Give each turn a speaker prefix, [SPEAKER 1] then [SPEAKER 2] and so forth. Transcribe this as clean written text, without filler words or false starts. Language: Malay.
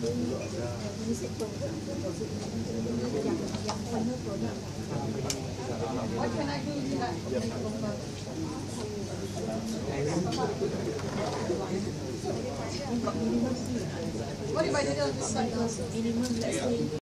[SPEAKER 1] What can I do with that? What if I did it on this side?